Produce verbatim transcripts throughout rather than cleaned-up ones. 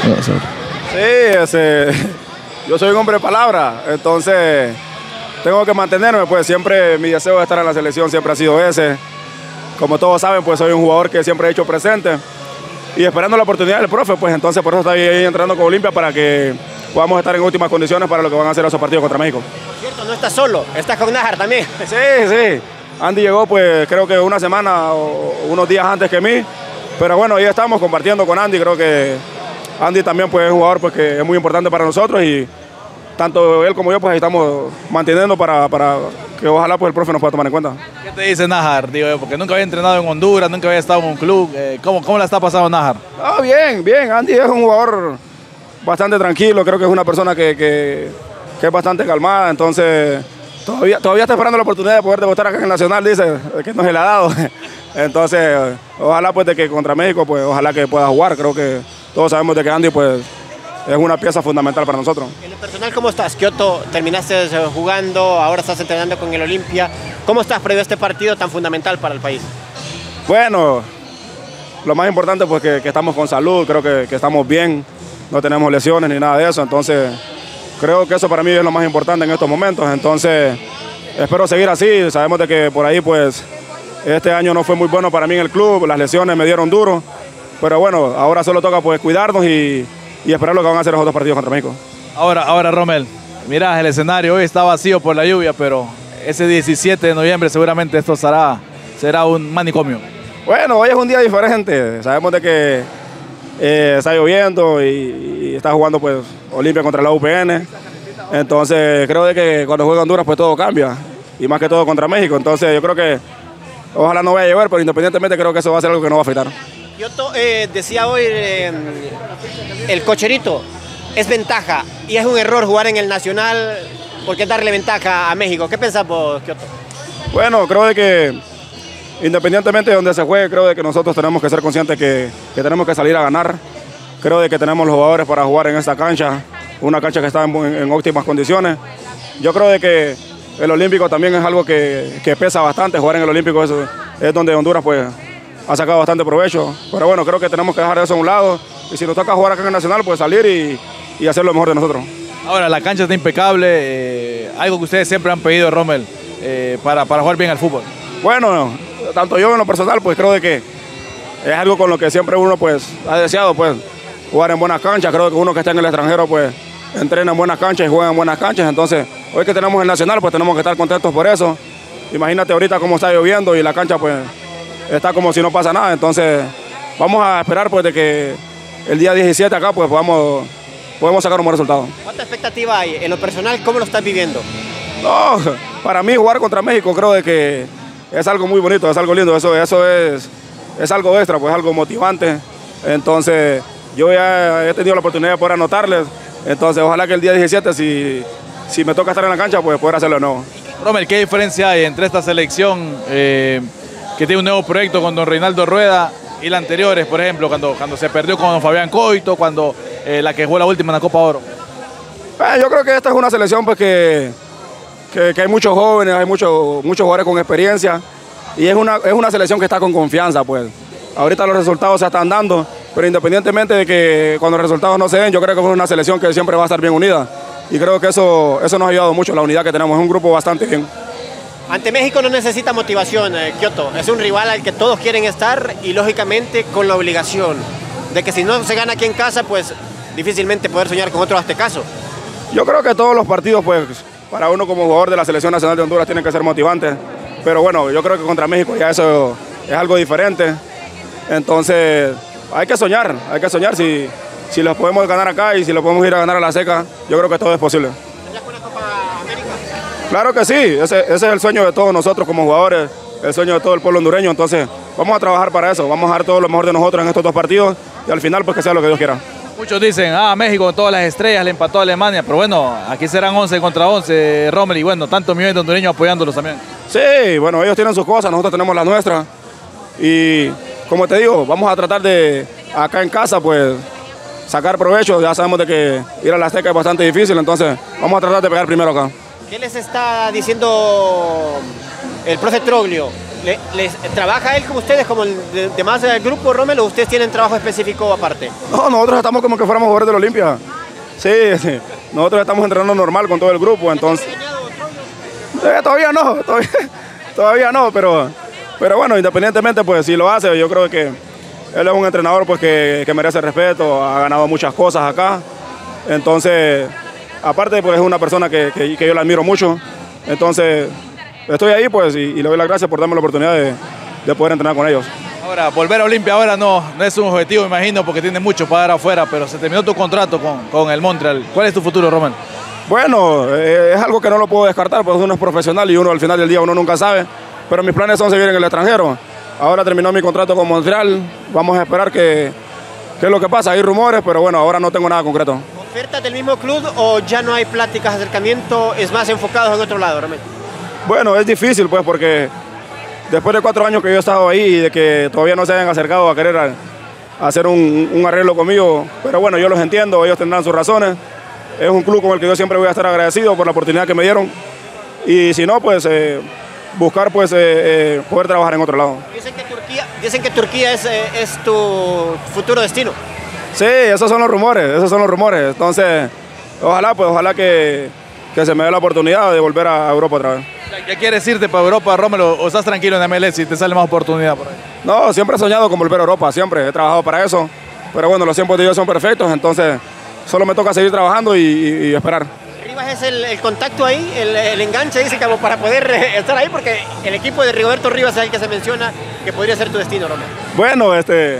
Sí, ese, yo soy un hombre de palabra, entonces tengo que mantenerme, pues siempre mi deseo de estar en la selección siempre ha sido ese. Como todos saben, pues soy un jugador que siempre he hecho presente y esperando la oportunidad del profe, pues entonces por eso estoy ahí entrando con Olimpia para que podamos estar en últimas condiciones para lo que van a hacer esos partidos contra México. Por cierto, no estás solo, estás con Nájar también. Sí, sí. Andy llegó pues creo que una semana o unos días antes que mí, pero bueno, ahí estamos compartiendo con Andy. Creo que Andy también pues, es un jugador pues, que es muy importante para nosotros y tanto él como yo pues ahí estamos manteniendo para, para que ojalá pues, el profe nos pueda tomar en cuenta. ¿Qué te dice Nájar? Digo yo, porque nunca había entrenado en Honduras, nunca había estado en un club. Eh, ¿cómo, ¿Cómo la está pasando Nájar? Ah, bien, bien. Andy es un jugador bastante tranquilo, creo que es una persona que, que, que es bastante calmada, entonces todavía, todavía está esperando la oportunidad de poder debutar acá en el Nacional, dice, que no se le ha dado. Entonces, ojalá pues de que contra México, pues ojalá que pueda jugar. Creo que todos sabemos de que Andy pues es una pieza fundamental para nosotros. En lo personal, ¿cómo estás? Kioto, terminaste jugando, ahora estás entrenando con el Olimpia. ¿Cómo estás previo a este partido tan fundamental para el país? Bueno, lo más importante pues que, que estamos con salud, creo que, que estamos bien, no tenemos lesiones ni nada de eso, entonces creo que eso para mí es lo más importante en estos momentos. Entonces espero seguir así, sabemos de que por ahí pues este año no fue muy bueno para mí en el club, las lesiones me dieron duro, pero bueno, ahora solo toca pues cuidarnos y, y esperar lo que van a hacer los otros partidos contra México. Ahora, ahora Rommel, mira, el escenario hoy está vacío por la lluvia, pero ese diecisiete de noviembre seguramente esto será, será un manicomio. Bueno, hoy es un día diferente, sabemos de que eh, está lloviendo y, y está jugando pues Olimpia contra la U P N, entonces creo de que cuando juega Honduras pues todo cambia, y más que todo contra México, entonces yo creo que ojalá no vaya a llover, pero independientemente creo que eso va a ser algo que no va a afectar. Yo eh, decía hoy eh, el cocherito, es ventaja y es un error jugar en el Nacional porque es darle ventaja a México. ¿Qué pensás vos, Kioto? Bueno, creo de que independientemente de donde se juegue, creo de que nosotros tenemos que ser conscientes que, que tenemos que salir a ganar. Creo de que tenemos los jugadores para jugar en esta cancha, una cancha que está en, en óptimas condiciones. Yo creo de que el Olímpico también es algo que, que pesa bastante, jugar en el Olímpico es, es donde Honduras pues ha sacado bastante provecho, pero bueno, creo que tenemos que dejar eso a un lado y si nos toca jugar acá en el Nacional, pues salir y, y hacer lo mejor de nosotros. Ahora, la cancha está impecable, eh, algo que ustedes siempre han pedido, Rommel, eh, para, para jugar bien al fútbol. Bueno, tanto yo en lo personal, pues creo de que es algo con lo que siempre uno pues ha deseado, pues jugar en buenas canchas. Creo que uno que está en el extranjero, pues entrena en buenas canchas y juega en buenas canchas, entonces hoy que tenemos el Nacional, pues tenemos que estar contentos por eso. Imagínate ahorita cómo está lloviendo y la cancha pues está como si no pasa nada, entonces vamos a esperar pues de que el día diecisiete acá pues podamos, podemos sacar un buen resultado. ¿Cuánta expectativa hay? En lo personal, ¿cómo lo estás viviendo? No, para mí jugar contra México creo de que es algo muy bonito, es algo lindo, eso, eso es, es algo extra, pues algo motivante, entonces yo ya he tenido la oportunidad de poder anotarles, entonces ojalá que el día diecisiete si, si me toca estar en la cancha pues poder hacerlo de nuevo. Rommel, ¿qué diferencia hay entre esta selección eh, que tiene un nuevo proyecto con don Reinaldo Rueda y las anteriores, por ejemplo, cuando, cuando se perdió con don Fabián Coito, cuando eh, la que jugó la última en la Copa Oro? Eh, yo creo que esta es una selección pues, que, que, que hay muchos jóvenes, hay muchos, muchos jugadores con experiencia y es una, es una selección que está con confianza. Pues. Ahorita los resultados se están dando, pero independientemente de que cuando los resultados no se den, yo creo que es una selección que siempre va a estar bien unida y creo que eso, eso nos ha ayudado mucho, la unidad que tenemos, es un grupo bastante bien. Ante México no necesita motivación, eh, Kioto. Es un rival al que todos quieren estar y lógicamente con la obligación de que si no se gana aquí en casa, pues difícilmente poder soñar con otro aztecaso. Yo creo que todos los partidos, pues, para uno como jugador de la Selección Nacional de Honduras tienen que ser motivantes. Pero bueno, yo creo que contra México ya eso es algo diferente. Entonces, hay que soñar, hay que soñar. Si, si los podemos ganar acá y si los podemos ir a ganar a la seca, yo creo que todo es posible. Claro que sí, ese, ese es el sueño de todos nosotros como jugadores, el sueño de todo el pueblo hondureño, entonces vamos a trabajar para eso, vamos a dar todo lo mejor de nosotros en estos dos partidos y al final pues que sea lo que Dios quiera. Muchos dicen, ah, México con todas las estrellas le empató a Alemania, pero bueno, aquí serán once contra once, Rommel, y bueno, tantos millones de hondureños apoyándolos también. Sí, bueno, ellos tienen sus cosas, nosotros tenemos las nuestras y como te digo, vamos a tratar de acá en casa pues sacar provecho, ya sabemos de que ir a la Azteca es bastante difícil, entonces vamos a tratar de pegar primero acá. ¿Qué les está diciendo el profe Troglio ¿Le, les, ¿Trabaja él con ustedes como el de, demás del grupo, Rommel, o ustedes tienen trabajo específico aparte? No, nosotros estamos como que fuéramos jugadores de la Olimpia. Sí, sí, nosotros estamos entrenando normal con todo el grupo, entonces... Eh, todavía no, todavía, todavía no, pero, pero bueno, independientemente, pues si lo hace, yo creo que él es un entrenador pues que, que merece respeto, ha ganado muchas cosas acá, entonces, aparte pues es una persona que, que, que yo la admiro mucho, entonces estoy ahí pues y, y le doy las gracias por darme la oportunidad de, de poder entrenar con ellos. Ahora, volver a Olimpia ahora no, no es un objetivo, me imagino, porque tiene mucho para dar afuera, pero se terminó tu contrato con, con el Montreal. ¿Cuál es tu futuro, Rommel? Bueno, eh, es algo que no lo puedo descartar, pues uno es profesional y uno al final del día uno nunca sabe, pero mis planes son seguir en el extranjero. Ahora terminó mi contrato con Montreal, vamos a esperar que, que es lo que pasa, hay rumores, pero bueno, ahora no tengo nada concreto. ¿Ofertas del mismo club o ya no hay pláticas, acercamiento, es más enfocados en otro lado, Rommel? Bueno, es difícil pues porque después de cuatro años que yo he estado ahí y de que todavía no se hayan acercado a querer a, a hacer un, un arreglo conmigo, pero bueno, yo los entiendo, ellos tendrán sus razones. Es un club con el que yo siempre voy a estar agradecido por la oportunidad que me dieron. Y si no, pues eh, buscar pues eh, eh, poder trabajar en otro lado. Dicen que Turquía, dicen que Turquía es, eh, es tu futuro destino. Sí, esos son los rumores, esos son los rumores. Entonces, ojalá, pues ojalá que, que se me dé la oportunidad de volver a Europa otra vez. ¿Qué quieres irte para Europa, Rommel, o estás tranquilo en M L S si te sale más oportunidad por ahí? No, siempre he soñado con volver a Europa, siempre he trabajado para eso. Pero bueno, los tiempos de Dios son perfectos, entonces solo me toca seguir trabajando y, y, y esperar. Rivas es el, el contacto ahí, el, el enganche, dice, como para poder eh, estar ahí, porque el equipo de Rigoberto Rivas es el que se menciona que podría ser tu destino, Rommel. Bueno, este,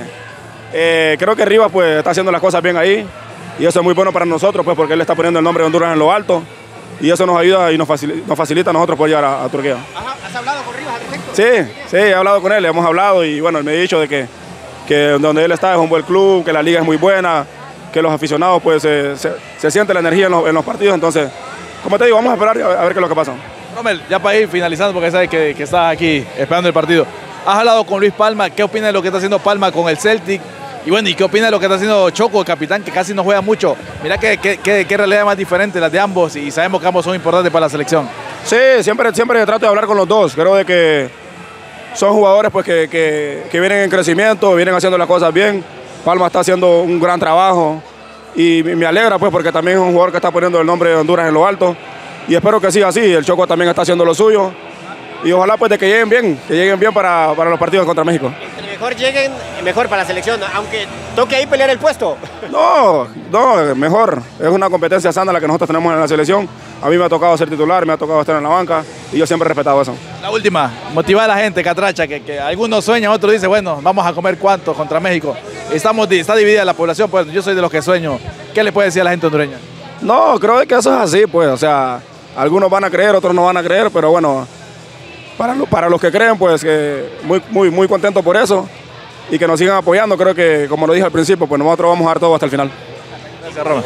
eh, creo que Rivas pues, está haciendo las cosas bien ahí y eso es muy bueno para nosotros, pues, porque él está poniendo el nombre de Honduras en lo alto y eso nos ayuda y nos facilita, nos facilita a nosotros poder llegar a, a Turquía. Ajá, ¿has hablado con Rivas al respecto? Sí, sí, he hablado con él, hemos hablado y bueno, él me ha dicho de que, que donde él está es un buen club, que la liga es muy buena, que los aficionados pues se, se, se siente la energía en los, en los partidos, entonces, como te digo, vamos a esperar a ver, a ver qué es lo que pasa. Rommel, ya para ir finalizando, porque sabes que, que estás aquí esperando el partido, has hablado con Luis Palma, ¿qué opina de lo que está haciendo Palma con el Celtic? Y bueno, ¿y qué opina de lo que está haciendo Choco, el capitán, que casi no juega mucho? Mira qué, qué, qué, qué realidad más diferente las de ambos y sabemos que ambos son importantes para la selección. Sí, siempre, siempre trato de hablar con los dos, creo de que son jugadores pues, que, que, que vienen en crecimiento, vienen haciendo las cosas bien, Palma está haciendo un gran trabajo y me alegra pues porque también es un jugador que está poniendo el nombre de Honduras en lo alto y espero que siga así, el Choco también está haciendo lo suyo y ojalá pues de que lleguen bien, que lleguen bien para, para los partidos contra México. Entre mejor lleguen, mejor para la selección, aunque toque ahí pelear el puesto. No, no, mejor, es una competencia sana la que nosotros tenemos en la selección, a mí me ha tocado ser titular, me ha tocado estar en la banca y yo siempre he respetado eso. La última, motivar a la gente, Catracha, que, que algunos sueñan, otros dicen, bueno, vamos a comer cuánto contra México. Estamos, está dividida la población, pues yo soy de los que sueño. ¿Qué le puede decir a la gente hondureña? No, creo que eso es así, pues, o sea, algunos van a creer, otros no van a creer, pero bueno, para, lo, para los que creen, pues, que muy, muy, muy contento por eso y que nos sigan apoyando, creo que, como lo dije al principio, pues nosotros vamos a dar todo hasta el final. Gracias, Rommel.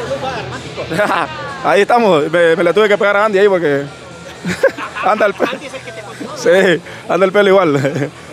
Ahí estamos, me, me le tuve que pegar a Andy ahí porque anda el pelo. Sí, anda el pelo igual.